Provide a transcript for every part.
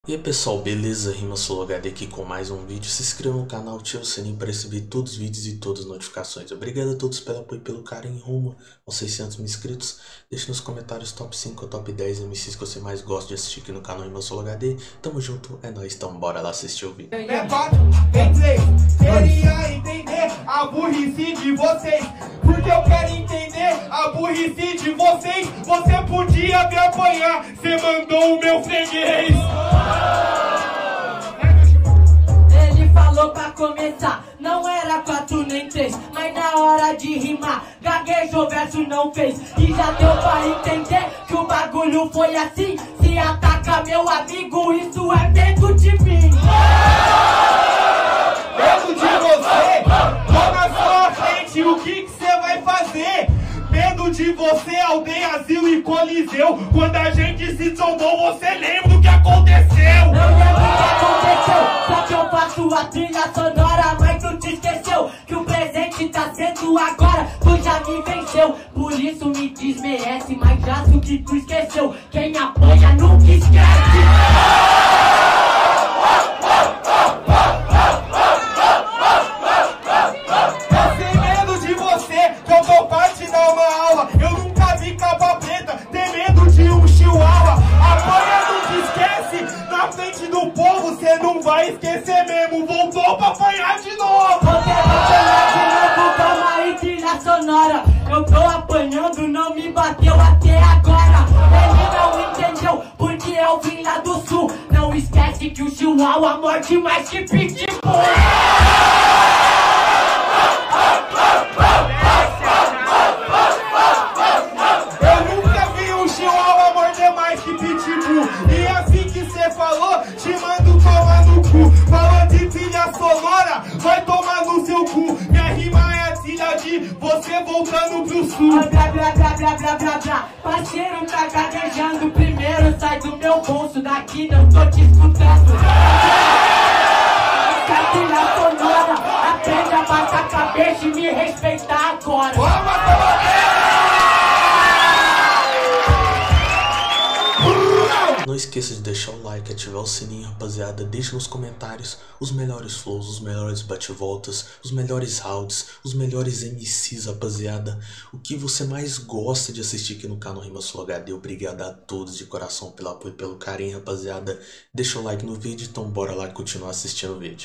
E aí pessoal, beleza? RimaSoloHD aqui com mais um vídeo. Se inscreva no canal, ative o sininho para receber todos os vídeos e todas as notificações. Obrigado a todos pelo apoio e pelo carinho rumo aos 600 mil inscritos. Deixe nos comentários top 5 ou top 10 MCs que você mais gosta de assistir aqui no canal RimaSoloHD. Tamo junto, é nóis, então bora lá assistir o vídeo. É 4, em 3, queria entender a burrice de vocês. Porque eu quero entender a burrice de vocês. Você podia me apanhar, você mandou o meu freguês. Ele falou pra começar, não era 4 nem 3, mas na hora de rimar, gaguejou, verso não fez. E já deu pra entender que o bagulho foi assim. Se ataca meu amigo, isso é medo de mim. Medo de você, tô na sua frente, o que você vai fazer? Medo de você, aldeia, asilo e coliseu. Quando a gente se trombou, você lembra do que aconteceu? Eu lembro o que aconteceu, só que eu faço a trilha sonora. Mas tu te esqueceu que o presente tá sendo agora. Tu já me venceu, por isso me desmerece. Mas já sei que tu esqueceu, quem apanha nunca esquece. Eu tenho medo de você, que eu tô parte dar uma aula. Eu nunca vi capa preta, tem medo de um chihuahua. Apanha, nunca esquece, na frente do povo cê não vai esquecer mesmo. Voltou pra apanhar de novo. Você vai apanhar de novo, calma aí, trilha sonora. Eu tô apanhando, não me bateu até agora. Ele não entendeu, porque eu vim lá do sul. Não esquece que o chihuahua morde mais que pitbull. Eu nunca vi um chihuahua morder mais que pitbull. E assim que cê falou, te mando tomar no cu. Falou de trilha sonora, vai tomar no seu cu. Minha rima é a trilha de você voltando pro sul. Blá blá blá blá blá blá blá. Parceiro tá gaguejando, primeiro sai do meu bolso. Daqui não tô te escutando. Essa trilha sonora, aprende a baixar a cabeça e me respeitar agora. Não esqueça de deixar o like, ativar o sininho, rapaziada. Deixe nos comentários os melhores flows, os melhores bate-voltas, os melhores rounds, os melhores MCs, rapaziada. O que você mais gosta de assistir aqui no canal RimaSoloHD. Obrigado a todos de coração pelo apoio e pelo carinho, rapaziada. Deixa o like no vídeo, então bora lá continuar assistindo o vídeo.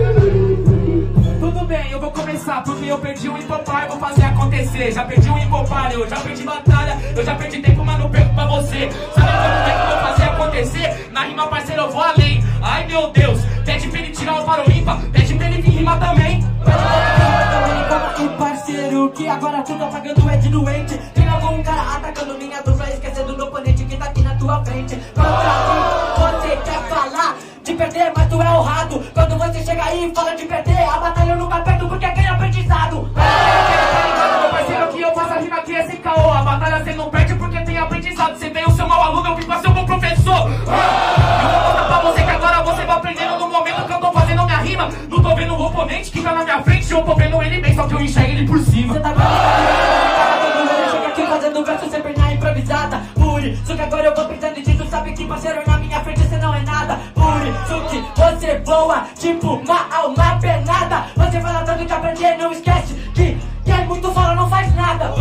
Tudo bem, eu vou começar porque eu perdi um hipopar, vou fazer acontecer. Já perdi um hipopar, eu já perdi batalha, eu já perdi tempo, mas não perco pra você. Sabe como é que eu vou fazer acontecer? Na rima, parceiro, eu vou além. Ai meu Deus, pede pra ele tirar o faro ímpar, pede pra ele vir rimar também. Pede pra ele rimar também, calma aí, parceiro, que agora tu tá pagando é de doente. Tem algum cara atacando minha dupla, esquecendo do oponente que tá aqui na tua frente. Contra mim, você quer falar de perder, mas tu é honrado. Quando você chega aí e fala de perder, a batalha eu nunca perdo porque ganha aprendizado. Meu parceiro, que eu faço a rima aqui é sem caô. A batalha cê não perde porque tem aprendizado. Você veio ser mau aluno, eu vim pra ser um bom professor. Eu vou mostrar pra você que agora você vai aprendendo no momento que eu tô fazendo minha rima. Não tô vendo o oponente que tá na minha frente, eu tô vendo ele bem, só que eu enxergo ele por cima. Você tá vendo quando você chega aqui fazendo verso sempre na improvisada. Por isso que agora eu vou pensando em ti, tu sabe que parceiro na minha frente você não é nada. Por isso que você voa tipo uma alma penada. Você fala tanto de aprender, não esquece que quem muito fala não faz nada.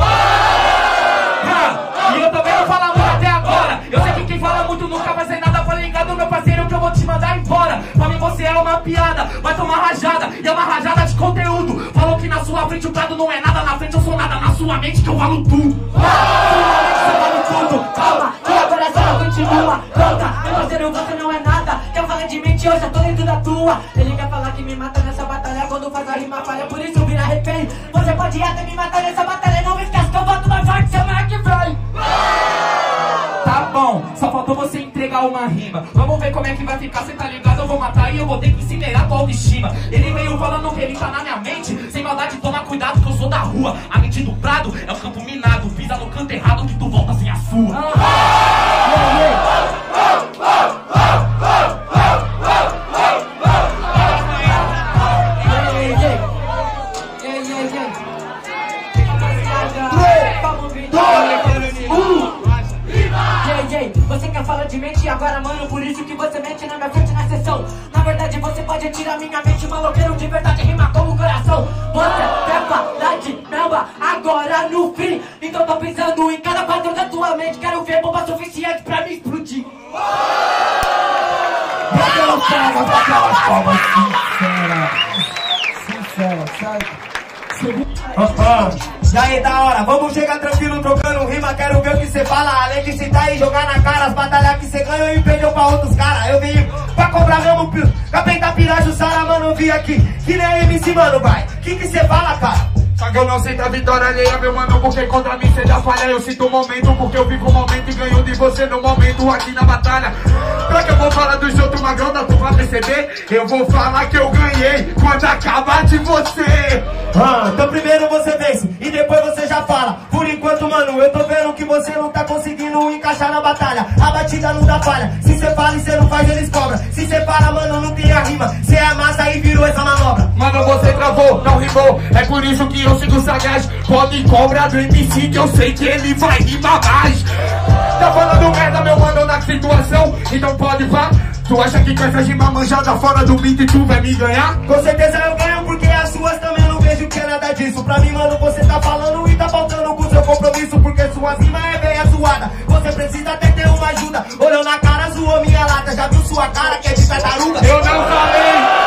E eu também não falo muito até agora. Eu sei que quem fala muito nunca vai ser nada. Fala ligado, meu parceiro, que eu vou te mandar embora. Pra mim você é uma piada, vai tomar rajada. E é uma rajada de conteúdo. Falou que na sua frente o prado não é nada. Na frente eu sou nada, na sua mente que eu falo tudo. Você vale tudo, calma, que agora a cena continua. Pronta, meu parceiro, você não é nada. Quer falar de mente, eu já tô dentro da tua. Ele quer falar que me mata nessa batalha quando faz a rima falha, por isso vira refém. Você pode até me matar nessa batalha, não esquece que eu volto mais forte semana que vem. Tá bom, só faltou você entregar uma rima. Vamos ver como é que vai ficar, cê tá ligado? Eu vou matar e eu vou ter que incinerar tua autoestima. Ele veio falando que ele tá na minha mente. Sem maldade, toma cuidado que eu sou da rua. A mente do prado é um campo minado. Pisa no canto errado que tu volta sem a sua. Você quer falar de mente agora, mano, por isso que você mente na minha sessão. Na verdade você pode tirar minha mente, maloqueiro de verdade rima como coração. Você quer falar de namba agora no fim, então tô pensando em cada quadro da tua mente. Quero ver bomba suficiente pra me explodir. Aquelas palmas sincera, certo? E aí, da hora, vamos chegar tranquilo trocando rima. Quero ver o que cê fala, além de citar e jogar na cara as batalhas que cê ganhou e perdeu pra outros caras. Eu vim pra cobrar mesmo, capeta pirajo, Sara, mano, eu vim aqui que nem MC, mano, vai. Que cê fala, cara? Só que eu não sinto a vitória alheia, meu mano, porque contra mim cê já falha. Eu sinto o momento, porque eu vivo o momento e ganho de você no momento aqui na batalha. Pra que eu vou falar dos outros magrão, dá tu pra perceber? Eu vou falar que eu ganhei quando acabar de você. Então primeiro você vence e depois você já fala. Por enquanto, mano, eu tô vendo que você não tá conseguindo encaixar na batalha. A batida não dá falha, se cê fala e cê não faz, eles cobram. Se cê para, mano, não tem a rima, cê amassa e virou essa manobra. Mano, você travou, não rimou, é por isso que eu sigo sagaz. Pode cobrar do MC que eu sei que ele vai rimar mais. Tá falando merda, meu mano, na situação, então pode vá. Tu acha que com essa rima manjada fora do beat tu vai me ganhar? Com certeza eu ganho, porque as suas também eu não vejo que é nada disso. Pra mim, mano, você tá falando e tá faltando com seu compromisso, porque sua rima é bem zoada. Você precisa até ter uma ajuda. Olhou na cara, zoou minha lata. Já viu sua cara que é de tartaruga? Eu não falei!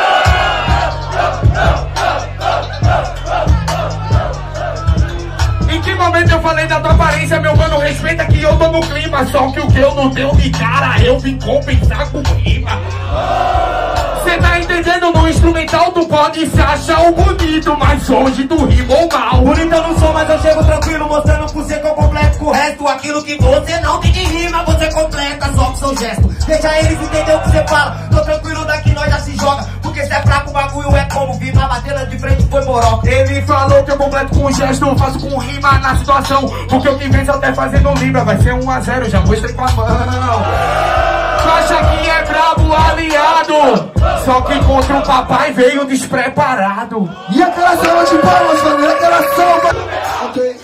Em que momento eu falei da tua aparência, meu mano? Respeita que eu tô no clima. Só que o que eu não deu de cara, eu vim compensar com rima. Cê tá entendendo? No instrumental tu pode se achar o bonito, mas hoje tu rimou mal. Bonito eu não sou, mas eu chego tranquilo, mostrando pro você que eu completo com o resto. Aquilo que você não tem de rima, você completa só com seu gesto. Deixa eles entender o que você fala. Tô tranquilo, daqui nós já se joga. Porque cê é fraco, o bagulho é como vir na batendo de frente foi moroca. Ele falou que eu completo com gesto, eu faço com rima na situação. Porque eu que venço até fazendo libra, vai ser 1 a 0, já mostrei com a mão. Tu acha que é brabo aliado, só que contra o papai veio despreparado. E aquela salva de palmas, mano, e aquela salva. Ok.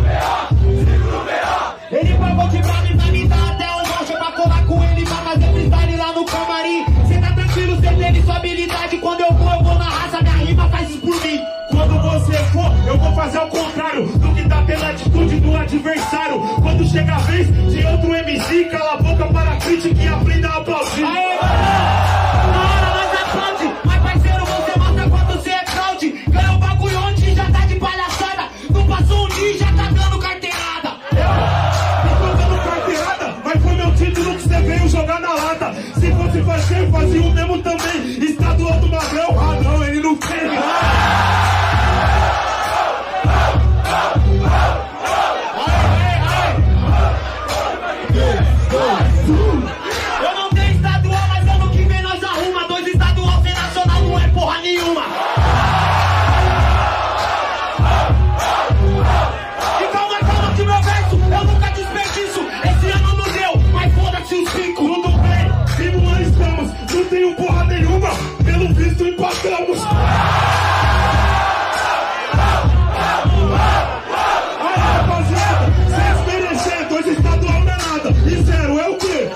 Ele pagou de bravo e vai me dar até o voucher pra colar com ele, pra fazer freestyle lá no camarim. Cê tá tranquilo, cê teve sua habilidade. Quando eu vou na raça, minha rima faz isso por mim. Quando você for, eu vou fazer o contrário do que tá pela atitude do adversário. Quando chega a vez de outro MC, cala a boca para a crítica e aprenda a aplaudir. Na hora nós aplaude, mas parceiro, você mostra quando cê é fraude. Ganhou o bagulho onde já tá de palhaçada. Não passou um dia, já tá dando carteirada. Tô dando carteirada, mas foi meu título que você veio jogar na lata. Se fosse fazer, fazia o mesmo também. Estadual do Magrão, ah não, ele não tem. Eu não tenho estadual, mas ano que vem nós arruma. 2 estadual sem nacional não é porra nenhuma. E calma que meu verso eu nunca desperdiço. Esse ano não deu, mas foda-se os 5. Tudo bem, vivo nós estamos, não tenho porra nenhuma. Pelo visto empatamos. Aí rapaziada, sem desmerecer, 2 estadual não é nada. E 0 é o quê?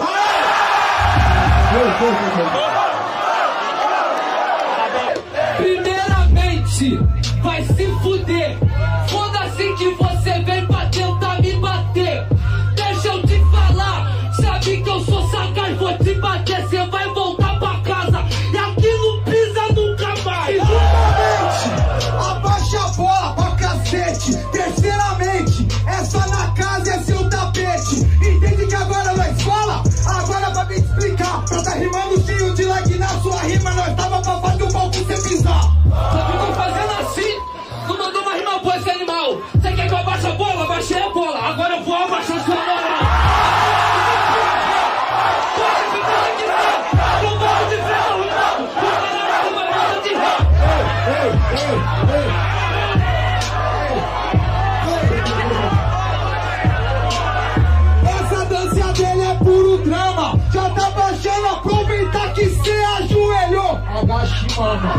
Primeiramente, vai se fuder. Foda-se que você vem pra tentar me bater. Deixa eu te falar, sabe que eu sou sagaz, vou te bater, cê vai voltar pra casa. E aqui não pisa nunca mais. Segundamente, abaixa a bola pra cacete. Terceiramente, é só na casa e é seu tapete. Entende que agora nós fala? Agora pra me explicar. Pra tá rimando cheio de like na sua rima, nós tava pra fazer o pau pra você pisar. Só ficou fazendo assim, não mandou uma rima boa esse animal. Cê quer que eu abaixe a bola? Abaixei a bola, agora eu vou abaixar sua moral. Pode ficar aqui, não vou de ferro, irmão. O cara não vai fazer de ré. Essa dança dele é puro drama. Já tá baixando, aproveita que cê ajoelhou. Agache, mano.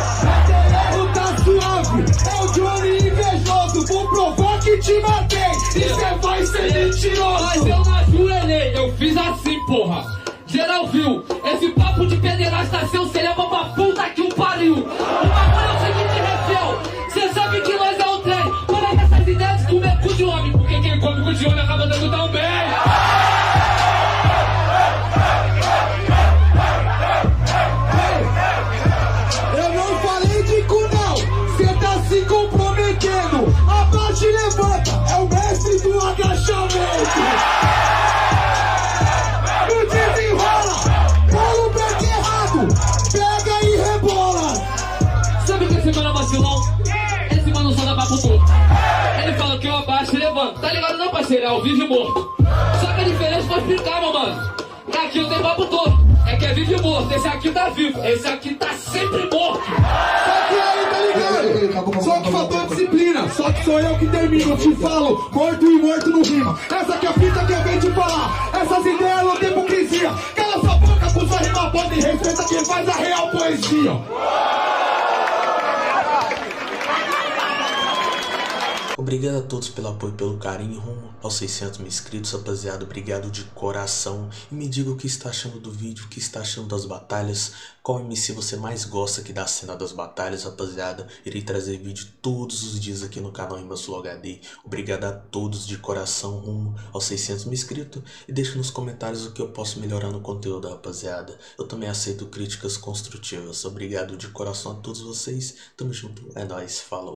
Tá suave, é o Johnny invejoso. Vou provar que te matei. E cê vai ser mentiroso. Mas eu não ajoelhei, eu fiz assim, porra. Geral viu, esse papo de pederasta seu, cê leva pra puta que o pariu. O bagulho é o seguinte, refel, cê sabe que nós é o trem. Para com essas ideias de comer cu de homem, porque quem come cu de homem acaba dando tão bem. Eu não falei de cu não, cê tá se comprometendo. Abaixa e levanta, é o mestre do agachamento. No desenrola, bola o break errado, pega e rebola. Sabe que esse mano é vacilão? Esse mano só dá papo torto. Ele fala que eu abaixo e levanto. Tá ligado não, parceiro? É ao vivo e morto. Só que a diferença foi explicar, meu mano. E aqui eu tenho papo torto. É que é vivo e morto. Esse aqui tá vivo. Esse aqui tá sempre morto. Só que aí, tá ligado? Só que faltou disciplina. Só que sou eu que termino. Eu te falo, morto e morto não rima. Essa que é a fita que eu venho te falar. Essas ideias não tem hipocrisia. Cala sua boca, puxa rima boa e respeita quem faz a real poesia. Obrigado a todos pelo apoio e pelo carinho rumo aos 600 mil inscritos, rapaziada. Obrigado de coração. E me diga o que está achando do vídeo, o que está achando das batalhas. Qual MC você mais gosta aqui da cena das batalhas, rapaziada. Irei trazer vídeo todos os dias aqui no canal Rimas Flow HD. Obrigado a todos de coração rumo aos 600 mil inscritos. E deixa nos comentários o que eu posso melhorar no conteúdo, rapaziada. Eu também aceito críticas construtivas. Obrigado de coração a todos vocês. Tamo junto. É nóis. Falou.